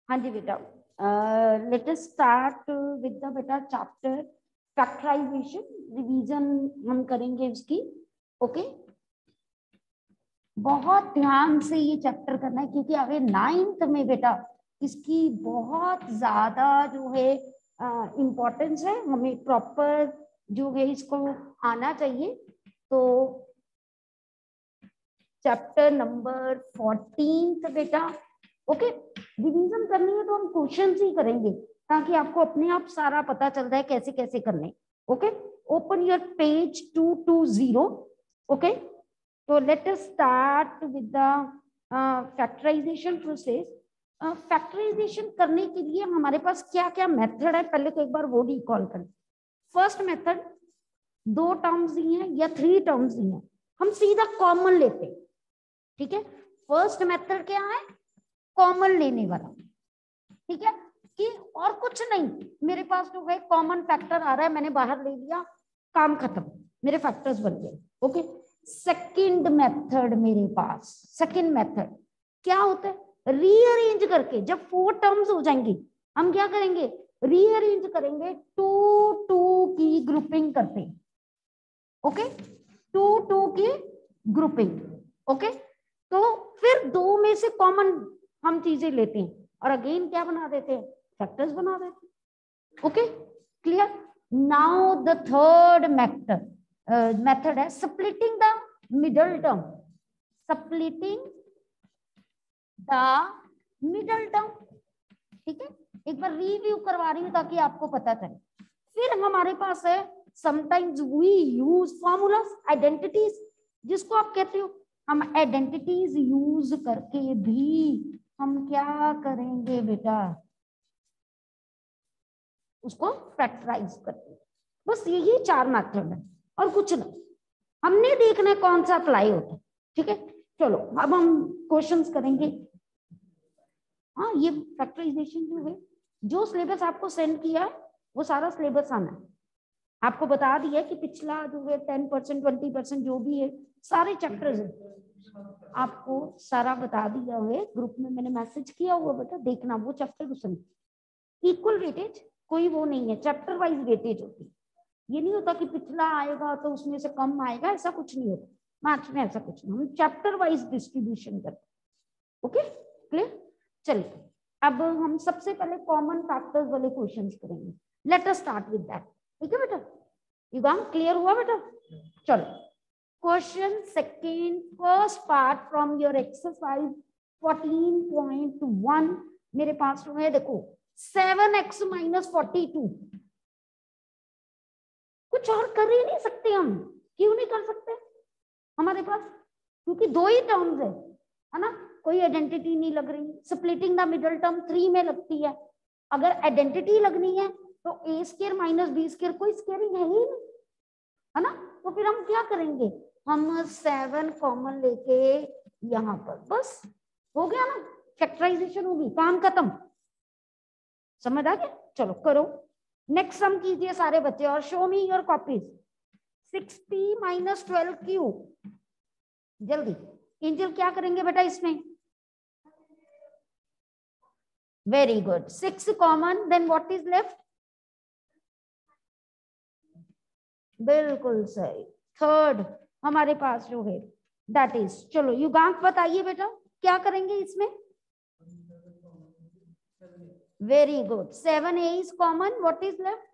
हाँ जी बेटा, let us start with the बेटा चैप्टर फैक्टराइजेशन। रिवीजन हम करेंगे उसकी। ओके, बहुत ध्यान से ये चैप्टर करना है क्योंकि आगे 9th में बेटा इसकी बहुत ज्यादा जो है इम्पोर्टेंस है। हमें प्रॉपर जो है इसको आना चाहिए। तो चैप्टर नंबर 14 बेटा, ओके, रिवीजन करनी है तो हम क्वेश्चन ही करेंगे ताकि आपको अपने आप सारा पता चल जाए कैसे कैसे करने। Okay, open your page 220। Okay, तो let us start with the factorisation process. Factorisation करने के लिए हमारे पास क्या क्या मेथड है, पहले तो एक बार वो रिकॉल करें। फर्स्ट मेथड, 2 टर्म्स दी हैं या 3 टर्म्स दी हैं, हम सीधा कॉमन लेते हैं। ठीक है, फर्स्ट मेथड क्या है, कॉमन लेने वाला। ठीक है, कि और कुछ नहीं, मेरे पास जो है कॉमन फैक्टर आ रहा है, मैंने बाहर ले लिया, काम खत्म, मेरे फैक्टर्स बन गए। ओके, सेकंड मेथड मेरे पास, सेकंड मेथड क्या होता है, रीअरेंज करके जब 4 टर्म्स हो जाएंगी हम क्या करेंगे, रीअरेंज करेंगे, 2 की ग्रुपिंग करते हैं। ओके, 2 की ग्रुपिंग। ओके, तो फिर 2 में से कॉमन हम चीजें लेते हैं और अगेन क्या बना देते हैं, फैक्टर्स बना देते हैं। Okay, clear. Now the third method है splitting the middle term, splitting the middle term. ठीक है, एक बार रिव्यू करवा रही हूं ताकि आपको पता चले। फिर हमारे पास है sometimes we use formulas, identities, जिसको आप कहते हो, हम आइडेंटिटीज यूज करके भी हम क्या करेंगे बेटा, उसको फैक्टराइज करते हैं। बस यही 4 मेथड है और कुछ नहीं, हमने देखना है कौन सा अप्लाई होता है। ठीक है, चलो अब हम क्वेश्चंस करेंगे। हाँ, ये फैक्टराइजेशन जो है, जो सिलेबस आपको सेंड किया वो सारा सिलेबस आना है। आपको बता दिया कि पिछला जो है 10% 20% जो भी है सारे चैप्टर्स है, आपको सारा बता दिया है। ग्रुप में मैंने मैसेज किया हुआ, बेटा देखना वो चैप्टर उसमें इक्वल वेटेज, कोई वो नहीं है, चैप्टर वाइज वेटेज होती है। ये नहीं होता कि पिछला आएगा तो उसमें से कम आएगा, ऐसा कुछ नहीं होता मैथ्स में, ऐसा कुछ नहीं, हम चैप्टर वाइज डिस्ट्रीब्यूशन करते हैं। Okay, clear. चलिए अब हम सबसे पहले कॉमन फैक्टर्स वाले क्वेश्चंस करेंगे। Let us start with that. ठीक है बेटा, युगांग क्लियर हुआ बेटा। चलो question second, first part from your exercise 14.1 मेरे पास है, देखो 7x - 42। कुछ और कर ही नहीं सकते हम, क्यों नहीं कर सकते हमारे पास, क्योंकि 2 ही टर्म्स है ना, कोई आइडेंटिटी नहीं लग रही। स्प्लिटिंग द मिडल टर्म 3 में लगती है, अगर आइडेंटिटी लगनी है तो a² - b², कोई स्क्वेयरिंग है ही नहीं, है ना। तो फिर हम क्या करेंगे, हम 7 कॉमन लेके यहाँ पर, बस हो गया ना, फैक्टराइजेशन होगी, काम खत्म। समझ आ गया, चलो करो नेक्स्ट सम कीजिए सारे बच्चे और show me your copies. 6p - 12q, जल्दी। एंजल क्या करेंगे बेटा इसमें, very good, 6 common, then what is left, बिल्कुल सही, थर्ड हमारे पास जो है दैट इज। चलो युगांक बताइए बेटा क्या करेंगे इसमें, very good, 7a is common, what is left,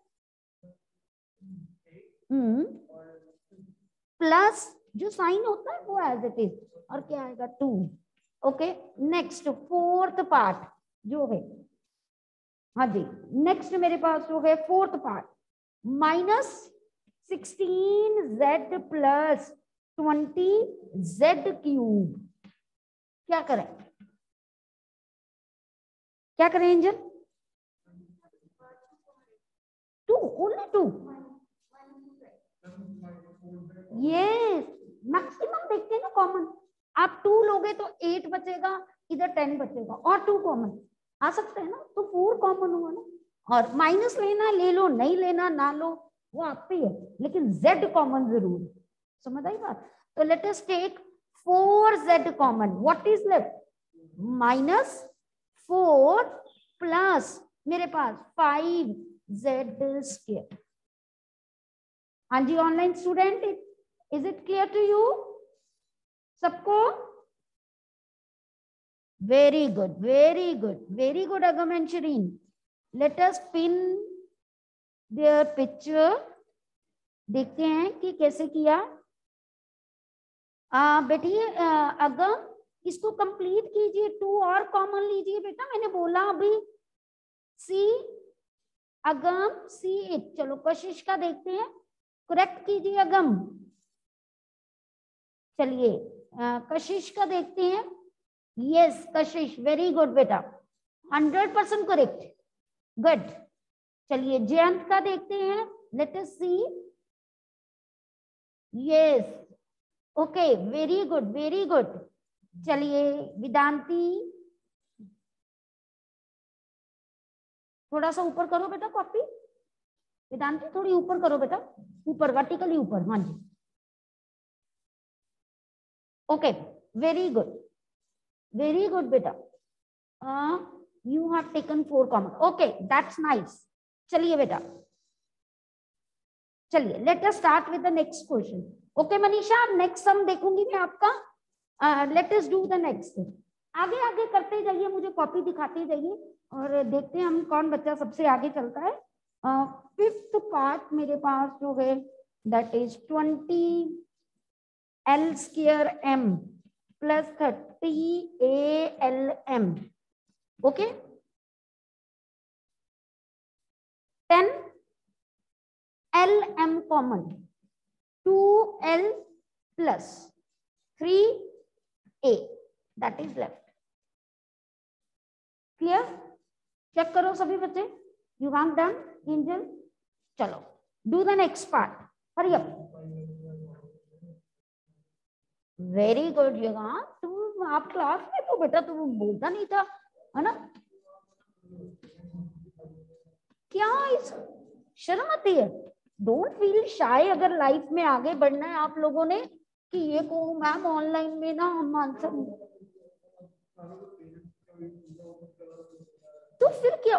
plus जो साइन होता है वो एज इट इज, और क्या आएगा 2। ओके, नेक्स्ट फोर्थ पार्ट जो है, हाँ जी, नेक्स्ट मेरे पास जो है फोर्थ पार्ट, -16z + 20z³। क्या करें, क्या करें एंजल, 2, ओनली 2, ये मैक्सिमम देखते हैं ना कॉमन। आप 2 लोगे तो 8 बचेगा, इधर 10 बचेगा, और 2 कॉमन आ सकते हैं ना, तो 4 कॉमन हुआ ना। और माइनस लेना ले लो, नहीं लेना ना लो, वो आप पे है, लेकिन z कॉमन जरूर, समझ आई बात। तो let us take 4z common, what is left, -4 plus मेरे पास 5z²। हाँ जी online student, is it clear to you सबको? Very good, very good, very good Agam and Shareen. Let us pin their picture. देखते हैं कि कैसे किया। बेटी अगम इसको कंप्लीट कीजिए, 2 और कॉमन लीजिए बेटा, मैंने बोला अभी। सी अगम सी इट। चलो कशिश का देखते हैं, करेक्ट कीजिए अगम। चलिए कशिश का देखते हैं। यस कशिश, वेरी गुड बेटा, 100% करेक्ट, गुड। चलिए जयंत का देखते हैं, let us see. Yes okay, very good, very good. चलिए वेदांती, थोड़ा सा ऊपर करो बेटा कॉपी। वेदांती थोड़ी ऊपर करो बेटा, ऊपर वर्टिकली ऊपर। हाँ जी okay, very good, very good बेटा। You have taken 4 common, okay that's nice. चलिए बेटा, चलिए let us start with the next question. Okay Manisha, next sum देखूंगी मैं आपका। Let us do the next. आगे आगे करते जाइए, मुझे कॉपी दिखाते जाइए और देखते हैं हम कौन बच्चा सबसे आगे चलता है। 5th पार्ट मेरे पास जो है that is 20l² plus 30alm। Okay 10lm common, 2l plus 3a that is left. Clear? Check करो सभी बच्चे, यू हैव डन एंजल। चलो do the next part, hurry up. Very good Yugan, तुम आप क्लास में तो बेटा तुम बोलता नहीं था है ना, क्या इस शर्म आती है? Don't feel shy. अगर लाइफ में आगे बढ़ना है आप लोगों ने कि ये को मैम ऑनलाइन में ना हम आंसर, तो फिर क्या?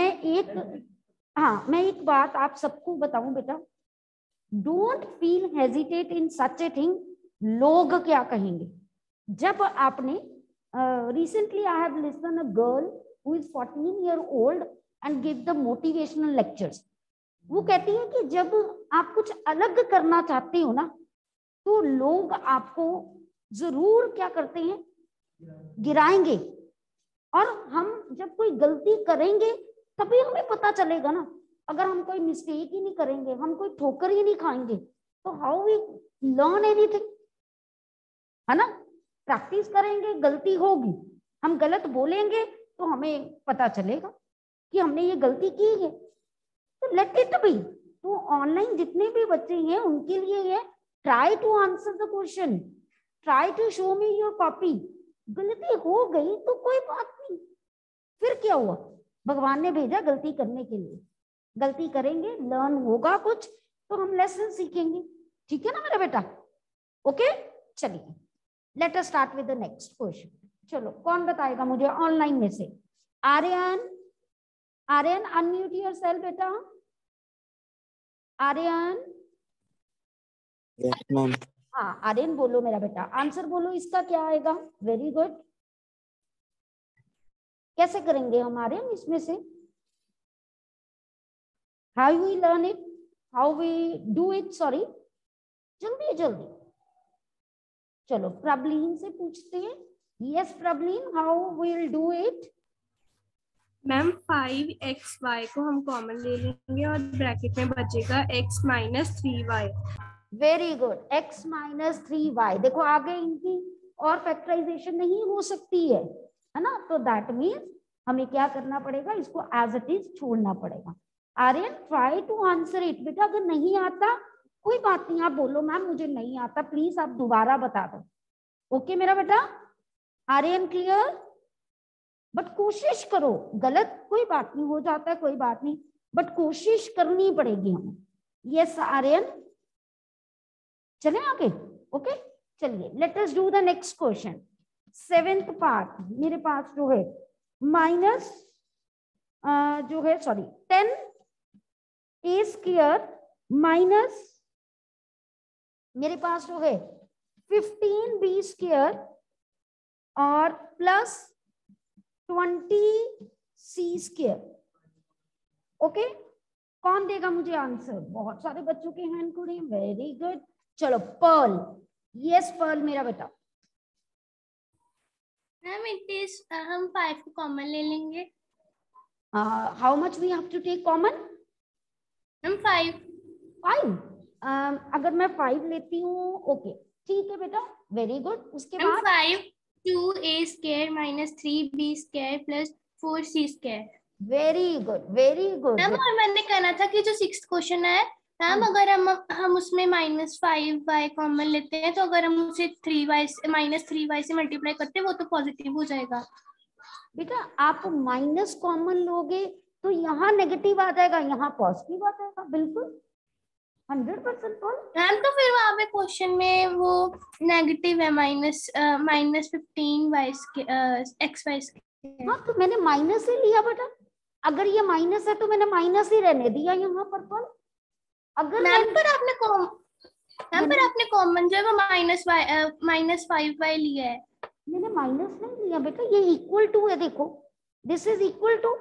मैं एक बात आप सबको बताऊं बेटा, don't feel hesitate in such a thing. लोग क्या कहेंगे? जब आपने recently I have listen a girl who is 14 year old and give the motivational lectures. वो कहती है कि जब आप कुछ अलग करना चाहते हो ना, तो लोग आपको जरूर क्या करते हैं, गिराएंगे। और हम जब कोई गलती करेंगे तभी हमें पता चलेगा ना। अगर हम कोई मिस्टेक ही नहीं करेंगे, हम कोई ठोकर ही नहीं खाएंगे, तो हाउ वी लर्न एनीथिंग, है ना? प्रैक्टिस करेंगे, गलती होगी, हम गलत बोलेंगे तो हमें पता चलेगा कि हमने ये गलती की है। तो लेट इट बी। तो ऑनलाइन जितने भी बच्चे हैं उनके लिए ये, try to answer the question, try to show me your copy. गलती हो गई तो कोई बात नहीं, फिर क्या हुआ? भगवान ने भेजा गलती करने के लिए, गलती करेंगे, लर्न होगा कुछ, तो हम लेसन सीखेंगे। ठीक है ना मेरा बेटा? ओके चलिए let us start with the next question. चलो कौन बताएगा मुझे ऑनलाइन में से? आर्यन, आर्यन अनम्यूट योरसेल्फ बेटा। Aryan, yes ma'am. हाँ आर्यन बोलो मेरा बेटा, आंसर बोलो इसका क्या आएगा। Very good. कैसे करेंगे हम आर्यन इसमें से? How we learn it, how we do it, sorry जल्दी जल्दी। चलो प्रबलीन से पूछते हैं। Yes Prableen, how will do it? Ma'am 5xy को हम कॉमन ले लेंगे और ब्रैकेट में बचेगा x - 3y। Very good, x - 3y। देखो आगे इनकी और फैक्टराइजेशन नहीं हो सकती है ना, तो दैट मीन्स हमें क्या करना पड़ेगा, इसको एज इट इज छोड़ना पड़ेगा। Aryan try to answer it बेटा, अगर नहीं आता कोई बात नहीं, आप बोलो मैम मुझे नहीं आता, प्लीज आप दोबारा बता दो। ओके मेरा बेटा? आर्यन क्लियर? बट कोशिश करो, गलत कोई बात नहीं, हो जाता है कोई बात नहीं, बट कोशिश करनी पड़ेगी हमें। यस आर्यन, चले आगे। ओके चलिए let us do the next question. 7th part मेरे पास जो है जो है सॉरी 10a स्क्वायर माइनस मेरे पास जो है 15b स्क्वायर और प्लस 20c स्क्वायर। ओके, कौन देगा मुझे आंसर? बहुत सारे बच्चों के हैंड खुले हैं, वेरी गुड। चलो पर्ल, यस पर्ल मेरा बेटा। मैम इट इज हम 5 को कॉमन ले लेंगे। How much we have to take common? हम 5। 5। अगर मैं 5 लेती हूँ, ओके ठीक है बेटा, वेरी गुड। उसके हम बाद 5 2a square minus 3b square plus 4c square. Very good, very good. Ma'am और मैंने कहना था कि जो 6th क्वेश्चन है मैम, अगर हम उसमें -5y कॉमन लेते हैं तो अगर हम उसे 3y -3y से मल्टीप्लाई करते हैं वो तो पॉजिटिव हो जाएगा। बेटा आप माइनस कॉमन लोगे तो यहाँ नेगेटिव आ जाएगा, यहाँ पॉजिटिव आ जाएगा, बिल्कुल 100% बोल। मैम तो फिर वहाँ पे क्वेश्चन में वो नेगेटिव है -15y xy। हाँ तो मैंने माइनस ही लिया बेटा, अगर ये माइनस है तो मैंने माइनस ही रहने दिया यहाँ पर। बोल अगर मैम पर आपने कॉमन जो है वो -5y लिया है। मैंने माइनस नहीं लिया बेटा, ये इक्वल टू है, देखो this is equal to.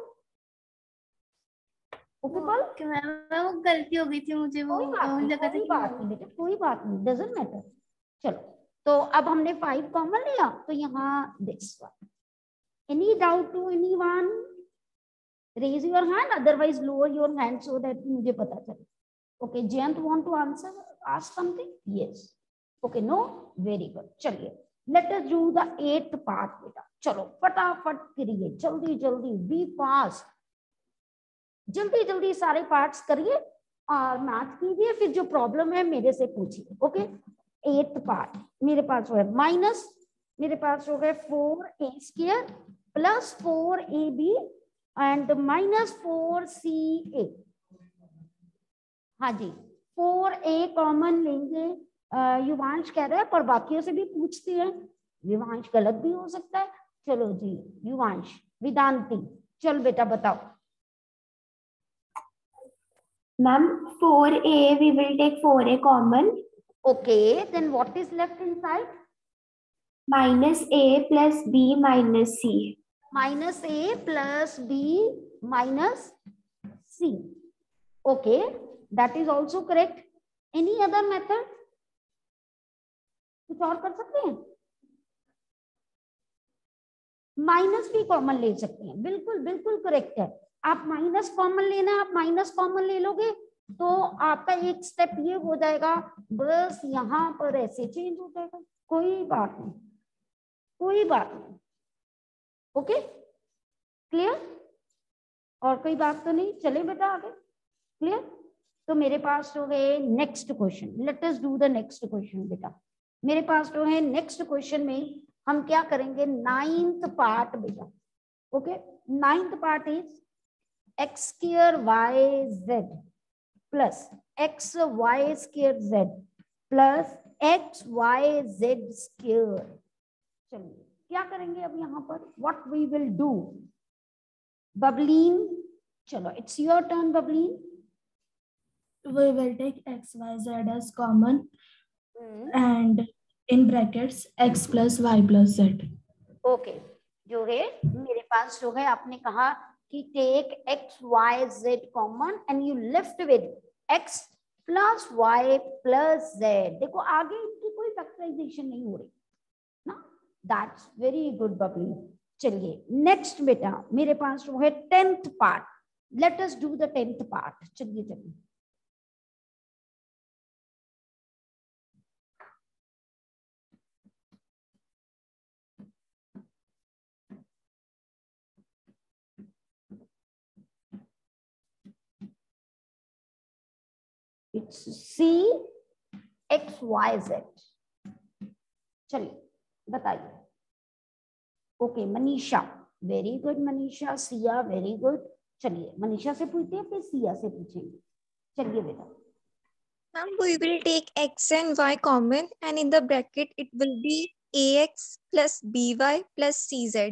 Okay बोल, वो गलती हो गई थी मुझे, वो लगा था कोई बात नहीं बेटा, कोई बात नहीं, डजंट मैटर। चलो तो अब हमने 5 कॉमन लिया तो यहाँ this one. Any doubt to anyone? Raise your hand, otherwise lower your hand so that मुझे पता चले। Okay, Jayant want to answer, ask something? Yes, okay, no, very good. चलिए let us do the 8th part बेटा। चलो फटाफट करिए, जल्दी जल्दी, बी फास्ट, जल्दी जल्दी सारे पार्ट्स करिए और मैथ कीजिए, फिर जो प्रॉब्लम है मेरे से पूछिए। ओके, 8th पार्ट मेरे पास जो है माइनस, मेरे पास जो है 4a square plus 4ab and minus 4ca। हाँ जी, 4a कॉमन लेंगे, युवांश कह रहा है, पर बाकियों से भी पूछते हैं, युवांश गलत भी हो सकता है। चलो जी युवांश, वेदांती, चल बेटा बताओ। Ma'am, 4a, we will take 4a common. Okay, then what is left inside? Minus a plus b minus c. Minus a plus b minus c. Okay, that is also correct. Any other method? कुछ और कर सकते हैं? Minus भी common ले सकते हैं, बिल्कुल बिल्कुल करेक्ट है। आप माइनस कॉमन लेना, आप माइनस कॉमन ले लोगे तो आपका एक स्टेप ये हो जाएगा, बस यहाँ पर ऐसे चेंज हो जाएगा, कोई बात नहीं, कोई बात नहीं। Okay clear? और कोई बात तो नहीं, चले बेटा आगे। क्लियर? तो मेरे पास जो है next question, let us do the next question बेटा। मेरे पास जो है नेक्स्ट क्वेश्चन में हम क्या करेंगे, 9th पार्ट बेटा। Okay, 9th part is x square y z plus x y square z plus x y z square. चलिए क्या करेंगे अब यहाँ पर, what we will do? Bableen, चलो it's your turn Bableen. We will take x, y, z as common and in brackets x plus y plus z. Okay, जो है मेरे पास जो है आपने कहा कि take x y z common and you left with x plus y plus z। देखो आगे इनकी कोई फैक्टराइजेशन नहीं हो रही ना, दैट्स वेरी गुड बबली। चलिए नेक्स्ट बेटा मेरे पास जो है 10th part, let us do the 10th part. चलिए चलिए it's C X Y Z. चलिए बताइए। Okay Manisha, very good Manisha. Siya, very good. चलिए मनीषा से पूछते हैं फिर सिया से पूछेंगे। चलिए बेटा। Ma'am, we will take x and y common and in the bracket it will be ax plus by plus cz.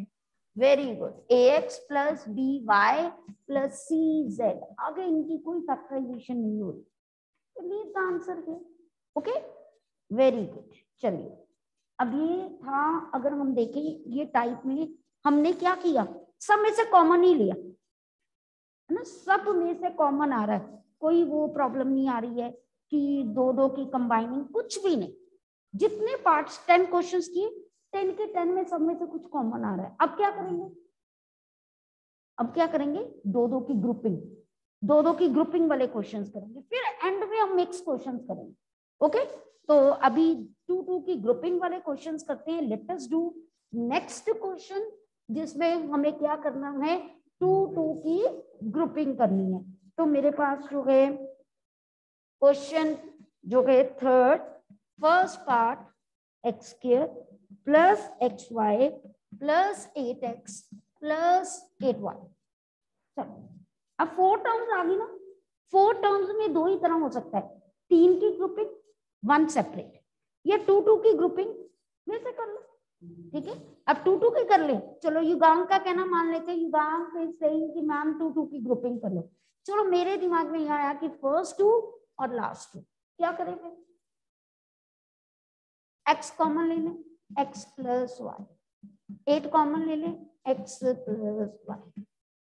Very good. ax plus by plus cz, आगे इनकी कोई फैक्टराइजेशन नहीं हो रही, तो लीव द आंसर है। Okay, very good. चलिए, अब ये था, अगर हम देखें ये टाइप में हमने क्या किया, सब में से कॉमन ही लिया है ना, सब में से कॉमन आ रहा है, कोई वो प्रॉब्लम नहीं आ रही है कि दो दो की कंबाइनिंग, कुछ भी नहीं। जितने पार्ट्स 10 क्वेश्चंस किए, 10 के 10 में सब में से कुछ कॉमन आ रहा है। अब क्या करेंगे, अब क्या करेंगे, दो दो की ग्रुपिंग, दो दो की ग्रुपिंग वाले क्वेश्चंस करेंगे, फिर एंड में हम मिक्स क्वेश्चंस करेंगे। ओके, तो अभी 2 की ग्रुपिंग वाले क्वेश्चंस करते हैं। Let us do next question, जिसमें हमें क्या करना है, 2 की ग्रुपिंग करनी है। तो मेरे पास जो है क्वेश्चन जो है third, first part X square plus X Y plus 8x plus 8y। चलो, अब 4 टर्म्स आ गई ना, 4 टर्म्स में दो ही तरह हो सकता है, 3 की ग्रुपिंग 1 सेपरेट, या 2 की ग्रुपिंग में से कर लो। ठीक है, अब 2 की कर ले। चलो, युगांक का कहना मान लेते हैं, युगांक इज सेइंग कि मैम 2 की ग्रुपिंग कर लो। चलो, मेरे दिमाग में यह आया कि फर्स्ट 2 और लास्ट 2 क्या करेंगे, x कॉमन ले लें, x प्लस वाई, 8 कॉमन ले लें, x plus Y,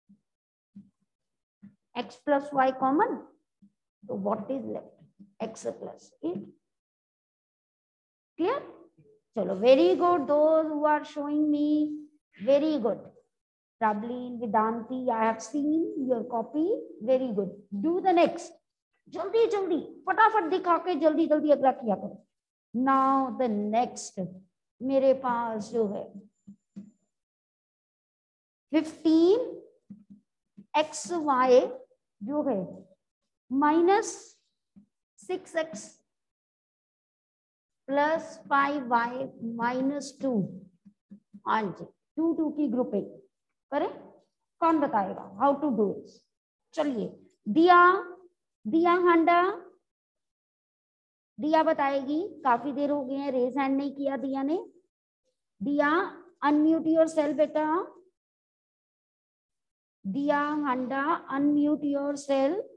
x plus Y common, तो what is left, x plus 8। Clear? चलो, very good, those who are showing me, very good. Prablin, Vedanti, I have seen your copy, very good. Do the next. जल्दी जल्दी फटाफट दिखा के जल्दी जल्दी अगला किया करो। Now the next, मेरे पास जो है 15xy जो है minus 6x plus 5y minus 2। हाँ जी, 2 की ग्रुपिंग करें, कौन बताएगा हाउ टू डू इट? चलिए, दिया, दिया हांडा, दिया बताएगी, काफी देर हो गई है, रेज हैंड नहीं किया दिया ने। दिया अनम्यूट योर सेल्फ बेटा, दिया हांडा अनम्यूट योर सेल्फ,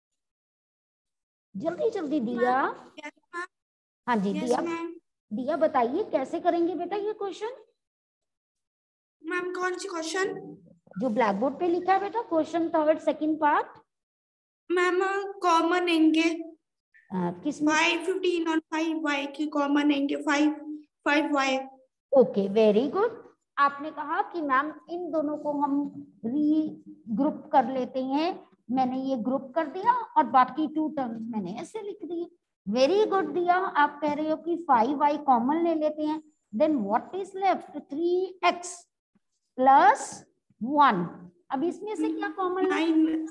जल्दी जल्दी दिया। हाँ जी दिया, दिया बताइए कैसे करेंगे बेटा ये क्वेश्चन। मैम कौन सी क्वेश्चन? जो ब्लैक बोर्ड पे लिखा है बेटा, question third second part. Ma'am common लेंगे किसमें? 5, 15 और 5y की कॉमन लेंगे, 5y। Okay, very good. आपने कहा कि मैम इन दोनों को हम री ग्रुप कर लेते हैं, मैंने ये ग्रुप कर दिया और बाकी 2 टर्म्स मैंने ऐसे लिख दिए। वेरी गुड दिया, आप कह रहे हो कि 5y कॉमन ले लेते हैं, then what is left, 3x plus 1। अब इसमें से क्या कॉमन है?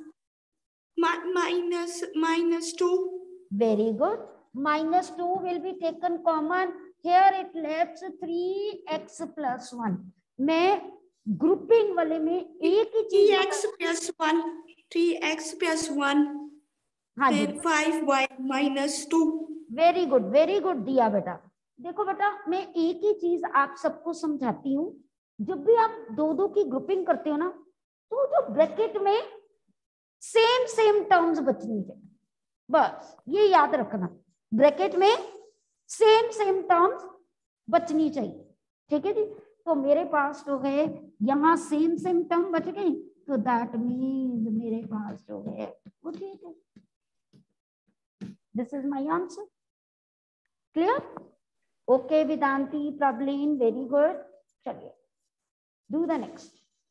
-2। Very good, -2 will be taken common, here it left 3x plus 1। मैं ग्रुपिंग वाले में एक ही चीज 3x प्लस 1, 3x प्लस 1, हाँ जी, फिर 5y minus 2। Very good, very good दिया बेटा। देखो बेटा, मैं एक ही चीज आप सबको समझाती हूँ, जब भी आप 2 की ग्रुपिंग करते हो ना, तो जो ब्रैकेट में सेम टर्म्स बचनी चाहिए, बस ये याद रखना, ब्रैकेट में सेम टर्म्स बचनी चाहिए। ठीक है जी, तो मेरे पास जो है यहाँ सेम टर्म बच गए, तो दैट मीन्स मेरे पास जो है वो ठीक है। This is my answer. Clear? Okay Vedanti, Prableen, very good. चलिए, डू द नेक्स्ट।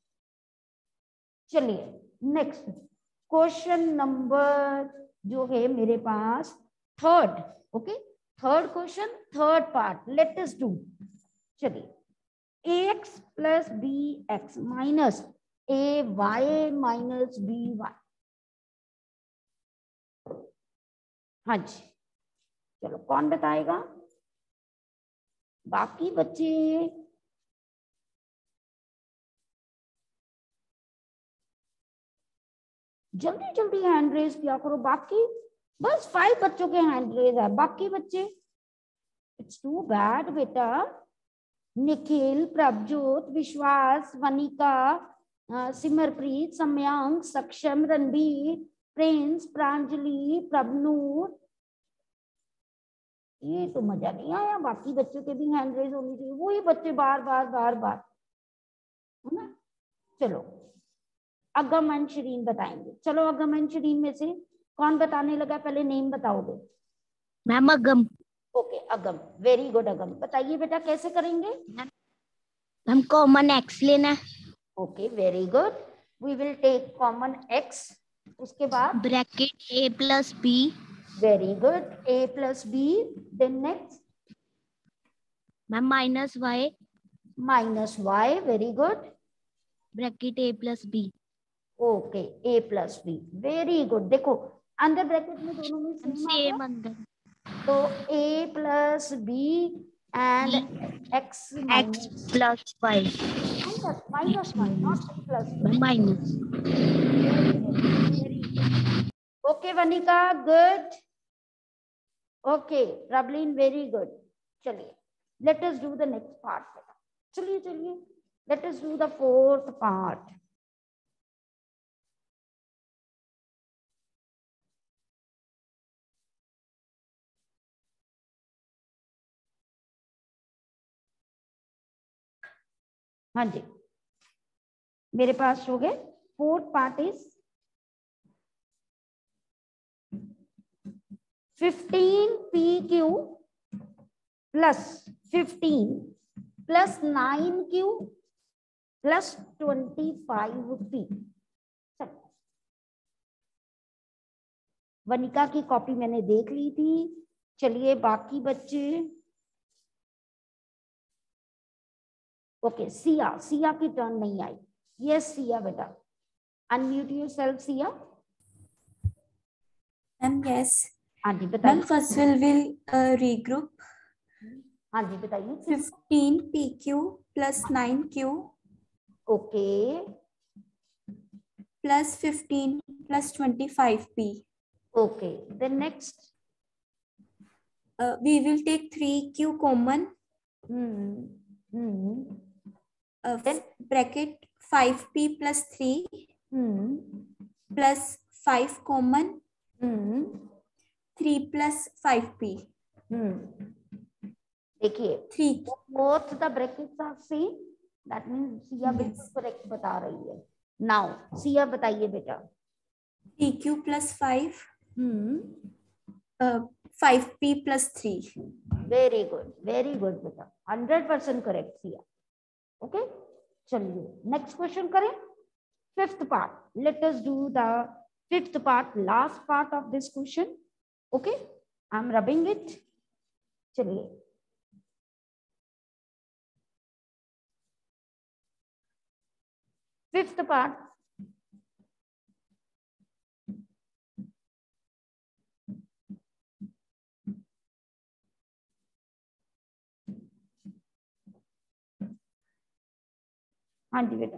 चलिए नेक्स्ट क्वेश्चन नंबर जो है मेरे पास third. Okay, third question, third part, let us do. चलिए, ax plus bx minus ay minus by। हाँ जी, चलो कौन बताएगा? बाकी बच्चे जल्दी जल्दी हैंड रेज किया करो। बाकी बस 5 बच्चों के हैंड रेज है, बाकी बच्चे इट्स टू बैड बेटा। निखिल, प्रभजोत, विश्वास, वनिका, सिमरप्रीत, सम्यांक, सक्षम, रणबीर, प्रिंस, प्रांजलि, प्रभनूर। ये तो मजा नहीं आया, बाकी बच्चों के भी हैंड रेज होनी चाहिए, वही बच्चे बार बार है ना। चलो अगम एंड शरीन बताएंगे। चलो अगम एंड शरीन में से कौन बताने लगा, पहले नेम बताओगे? मैम अगम। ओके अगम, वेरी गुड अगम। बताइए बेटा कैसे करेंगे? मैम कॉमन एक्स लेना है। Okay very good, we will take common X, उसके बाद bracket A plus B. Very good, a plus b, then next ma'am minus Y. minus y, very good, bracket A plus B. Okay a plus b, very good. देखो अंदर bracket में दोनों में same आ गया, same अंदर, तो a plus b and x X plus Y. minus 1 not plus 1, minus. Okay Vanika good, okay Prablin very good. चलिए let us do the next part बेटा, चलिए let us do the fourth part. हाँ जी मेरे पास हो गए, fourth part is 15pq plus 15 plus 9q plus 25p। Vanika की कॉपी मैंने देख ली थी। चलिए बाकी बच्चे, ओके सिया की टर्न नहीं आई। यस सिया बेटा, अनम्यूट योरसेल्फ सिया। Yes. हाँ जी बताइए। First we'll regroup. हाँ जी बताइए। 15pq plus 9q okay plus 15 plus 25p. Okay then next. We will take 3q common. Then Bracket 5p plus 3 plus 5 common. 3 plus 5p. देखिए 3. both the brackets are same, that means Siya बिल्कुल correct बता रही है। Now Siya बताइए बेटा। 3q plus 5. 5p plus 3. Very good बेटा, 100% correct Siya. Okay चलिए next question करें, fifth part. Let us do the fifth part, last part of this question. Okay I am rubbing it. चलिए फिफ्थ पार्ट, हाँ जी बेटा।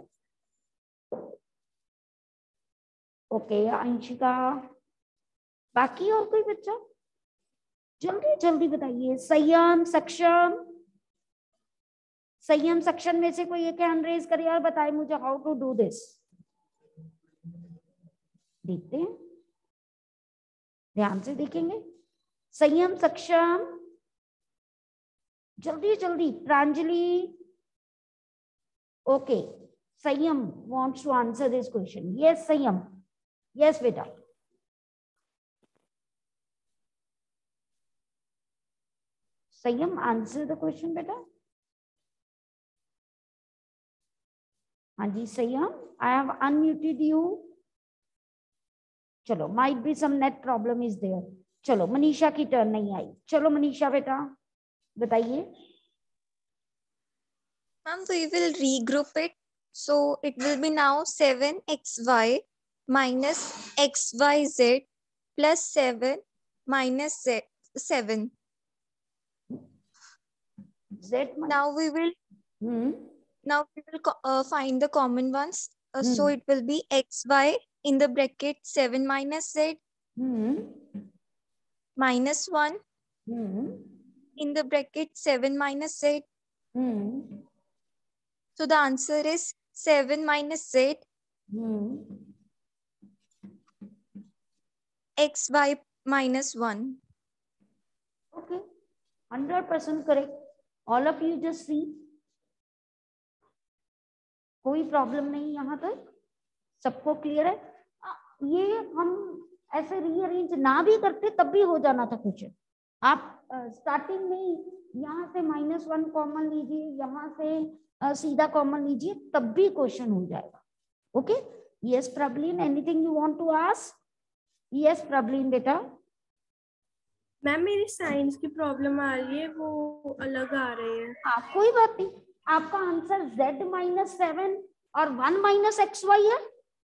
Okay Anshika, बाकी और कोई बच्चा जल्दी जल्दी बताइए। संयम सेक्शन में से कोई एक हैंड रेज करे और बताए मुझे हाउ टू डू दिस। देखते हैं, ध्यान से देखेंगे। संयम सक्षम, जल्दी Pranjali. Okay Sanyam wants to answer this question. Yes संयम, yes बेटा। संयम आंसर द क्वेश्चन बेटा। हाँ जी Sanyam, I have unmuted you. चलो might be some net problem is there. चलो मनीषा की टर्न नहीं आई। चलो मनीषा बेटा बताइए। Ma'am, we will regroup it. So it will be now 7xy minus xyz plus 7 minus 7. Z Now we will find the common ones. So it will be xy in the bracket 7 minus z minus 1 in the bracket 7 minus z So the answer is 7 minus z xy minus 1. Okay, 100% correct. All of you just see. कोई problem नहीं यहाँ तक, सबको clear है? ये हम ऐसे rearrange ना भी करते तब भी हो जाना था क्वेश्चन। आप स्टार्टिंग में यहाँ से -1 कॉमन लीजिए, यहाँ से सीधा कॉमन लीजिए, तब भी क्वेश्चन हो जाएगा। Okay, yes problem, anything you want to ask? Yes problem बेटा। मैम मेरी साइंस की प्रॉब्लम आ रही है, वो अलग आ रही है। हाँ कोई बात नहीं, आपका आंसर z-7 और 1 माइनस XY है,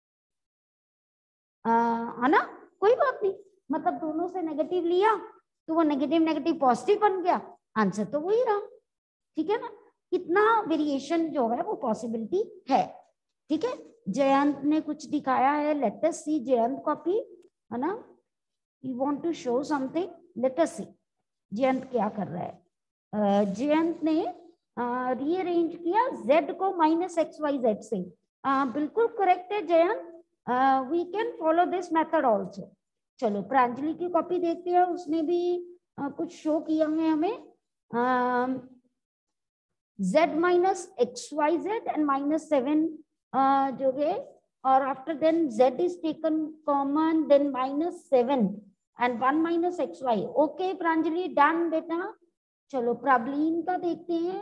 है ना? कोई बात नहीं, मतलब दोनों से नेगेटिव लिया तो वो नेगेटिव नेगेटिव पॉजिटिव बन गया, आंसर तो वही रहा। ठीक है ना? कितना वेरिएशन जो है वो पॉसिबिलिटी है। ठीक है, जयंत ने कुछ दिखाया है, let us see Jayant copy, है ना? You want to show something, let us see Jayant क्या कर रहा है। जयंत ने रीअरेंज किया z को -XYZ से। बिल्कुल करेक्ट है Jayant, we can follow this method also. चलो प्रांजलि की कॉपी देखते हैं, उसने भी कुछ शो किया है हमें, z -XYZ एंड -7 जो है, और आफ्टर देन z इज taken common, then -7 and 1 minus XY। Okay Pranjali, done बेटा। चलो प्रॉब्लम का देखते हैं।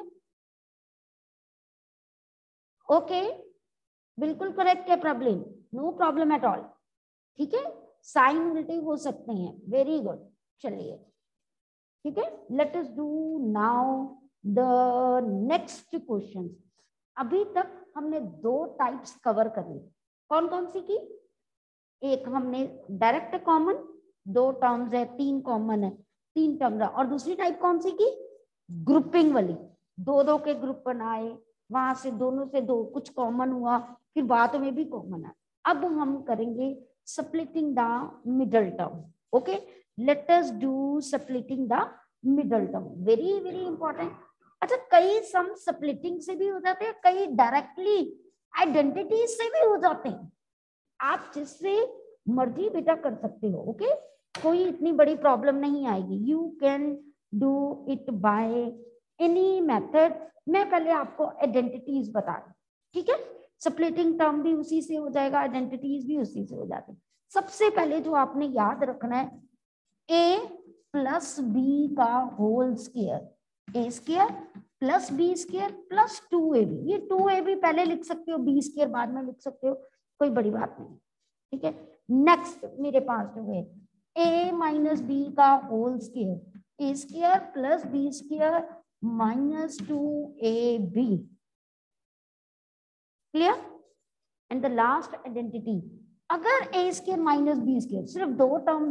ओके, बिल्कुल करेक्ट है problem, no problem at all. ठीक है, साइन उल्टे हो सकते हैं, वेरी गुड। चलिए ठीक है, let us do now the next question. अभी तक हमने 2 टाइप्स कवर कर ली, कौन कौन सी की? एक हमने डायरेक्ट कॉमन, 2 टर्म्स है, 3 कॉमन है, 3 टर्म रहा, और दूसरी टाइप कौन सी की? ग्रुपिंग वाली, 2 के ग्रुप बनाए, वहां से दोनों से 2 कुछ कॉमन हुआ, फिर बाद में भी कॉमन है। अब हम करेंगे splitting the middle term. Okay, let us do splitting the middle term, very very important. अच्छा, कई सम splitting से भी हो जाते हैं, कई डायरेक्टली आइडेंटिटी से भी हो जाते हैं। आप जिससे मर्जी बेटा कर सकते हो। ओके, कोई इतनी बड़ी प्रॉब्लम नहीं आएगी, you can do it by any method. मैं पहले आपको आइडेंटिटीज बता रही, ठीक है? स्प्लिटिंग टर्म भी उसी से हो जाएगा, आइडेंटिटीज भी उसी से हो जाती है। सबसे पहले जो आपने याद रखना है, a प्लस बी का whole square, a square plus B square plus 2ab। ये 2ab पहले लिख सकते हो, बी स्क्वायर बाद में लिख सकते हो, कोई बड़ी बात नहीं। ठीक है, नेक्स्ट मेरे पास जो है a माइनस बी का whole square, a square plus B square minus 2ab। Clear? And the last identity, अगर a square minus b square सिर्फ 2 टर्म्स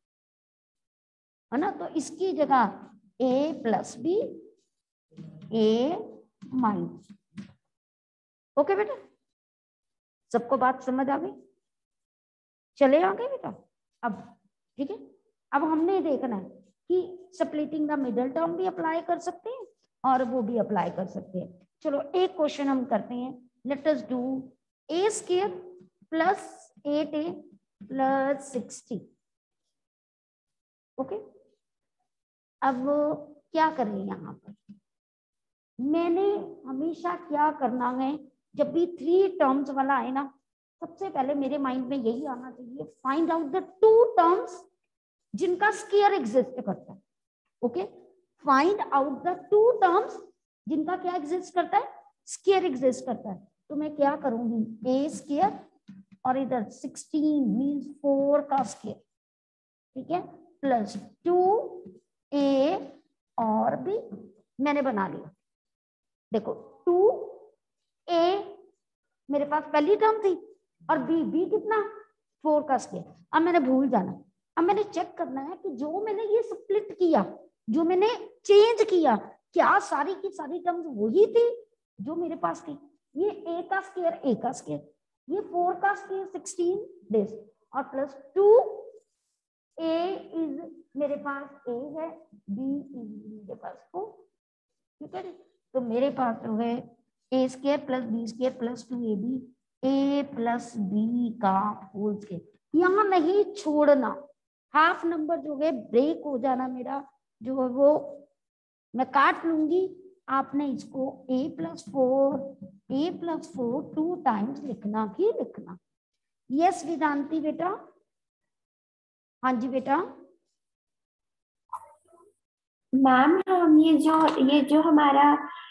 है ना, तो इसकी जगह a plus b, a minus. Okay बेटा, सबको बात समझ आ गई? चले आगे बेटा। अब ठीक है, अब हमने देखना है कि स्प्लिटिंग द मिडल टर्म भी अप्लाई कर सकते हैं और वो भी अप्लाई कर सकते हैं। चलो एक क्वेश्चन हम करते हैं, let us do a square plus 8a plus 60। Okay, अब क्या करें यहाँ पर? मैंने हमेशा क्या करना है, जब भी 3 टर्म्स वाला है ना, सबसे पहले मेरे माइंड में यही आना चाहिए, फाइंड आउट द 2 टर्म्स जिनका स्क्वायर एग्जिस्ट करता है। Okay, find out the 2 terms जिनका क्या एग्जिस्ट करता है? स्क्वायर एग्जिस्ट करता है। तो मैं क्या करूंगी, a स्क्वायर और इधर 16 मीन्स 4 का स्क्वायर, ठीक है, प्लस 2a और b मैंने बना लिया। देखो 2a मेरे पास पहली टर्म थी और b कितना? 4 का स्क्वायर। अब मैंने भूल जाना, अब मैंने चेक करना है कि जो मैंने ये स्प्लिट किया, जो मैंने चेंज किया, क्या सारी की सारी टर्म्स वही थी जो मेरे पास थी? ये a का स्क्वायर, a का स्क्वायर, ये 4 का स्क्वायर 16 दिस, और प्लस 2a इज मेरे पास a है, b इज मेरे पास 4। ठीक है, तो मेरे पास जो है a square plus B square plus 2ab a plus B का होल स्क्वायर। यहाँ नहीं छोड़ना, हाफ नंबर जो है ब्रेक हो जाना मेरा जो है वो मैं काट लूंगी। आपने इसको a प्लस 4 2 टाइम्स लिखना ही लिखना। यस वेदांती बेटा, हाँ जी बेटा। मैम हम ये जो हमारा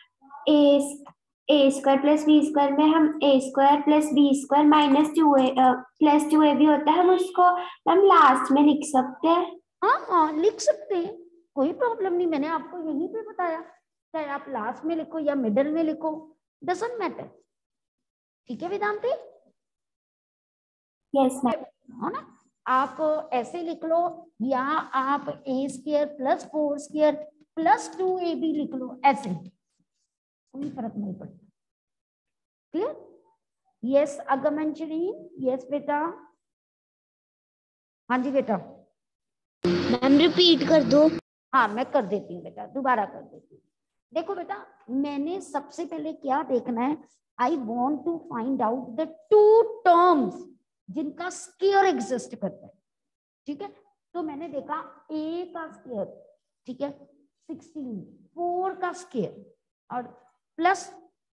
a square plus B square में हम a square plus B square minus 2a भी होता है, हम उसको मैम लास्ट में लिख सकते हैं? हाँ हाँ लिख सकते हैं, कोई प्रॉब्लम नहीं। मैंने आपको यहीं पे बताया, चाहे आप लास्ट में लिखो या मिडल में लिखो, डजंट मैटर। ठीक है वेदांती? Yes ma'am. है ना, आप ऐसे लिख लो या आप a square plus 4 square plus 2ab लिख लो, ऐसे कोई फर्क नहीं पड़ता। Clear? Yes Agman Shareen, yes बेटा। हाँ जी बेटा। मैम रिपीट कर दो। हाँ मैं कर देती हूँ बेटा, दोबारा कर देती हूँ। देखो बेटा, मैंने सबसे पहले क्या देखना है, I want to find out the two terms जिनका स्क्वायर एग्जिस्ट करता है। ठीक है, तो मैंने देखा a का स्क्वायर, ठीक है 16, 4 का स्क्वायर और प्लस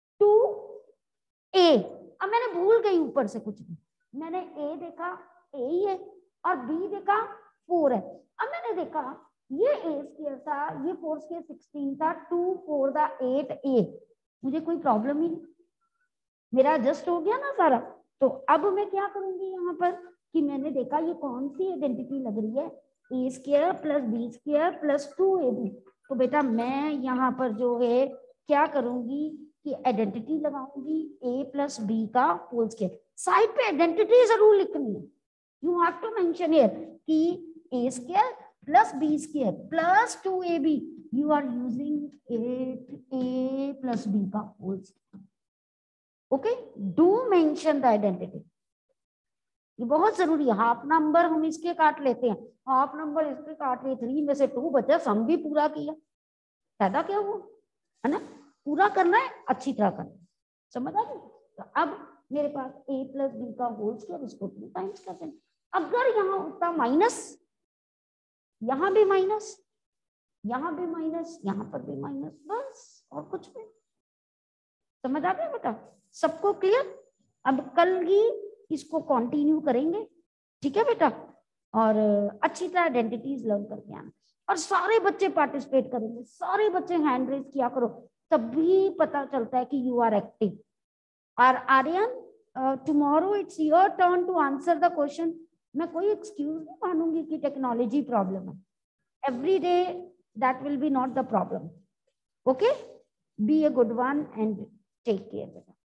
2a। अब मैंने भूल गई ऊपर से कुछ भी, मैंने a देखा a ही है और b देखा 4 है। अब मैंने देखा ये a स्क्वायर था, ये 4 स्क्वायर 16 था, 2 4 था 8a, मुझे कोई प्रॉब्लम ही नहीं, मेरा एडजस्ट हो गया ना सारा। तो अब मैं क्या करूंगी यहाँ पर कि मैंने देखा ये कौन सी आइडेंटिटी लग रही है, a square plus B square plus 2ab। तो बेटा मैं यहाँ पर जो है क्या करूंगी कि आइडेंटिटी लगाऊंगी a प्लस बी का होल स्क्वायर। साइड पे आइडेंटिटी जरूर लिखनी है, you have to mention here कि a square plus B square plus 2ab, you are using 8a plus b का whole square. Okay, do mention the identity, ये बहुत जरूरी है। हाफ नंबर हम इसके काट लेते हैं, हाफ नंबर इसके काट लिए, 3 में से 2 बचा, सम भी पूरा किया, फायदा क्या हुआ, है ना? पूरा करना है, अच्छी तरह करना है, समझ आ गई? तो अब मेरे पास a प्लस बी का होल स्क्वायर, इसको 2 टाइम्स करते हैं। अगर यहाँ होता माइनस, यहाँ भी माइनस, यहाँ भी माइनस, यहाँ पर भी माइनस, बस और कुछ भी। समझ आ गया बेटा? सबको क्लियर? अब कल ही इसको कंटिन्यू करेंगे, ठीक है बेटा? और अच्छी तरह आइडेंटिटीज लर्न करके आना, और सारे बच्चे पार्टिसिपेट करेंगे, सारे बच्चे हैंड रेज किया करो, तभी पता चलता है कि यू आर एक्टिव। और Aryan tomorrow it's your turn to answer the question. मैं कोई एक्सक्यूज नहीं मानूंगी कि टेक्नोलॉजी प्रॉब्लम है, every day that will be not the problem. Okay, be a good one and take care बेटा।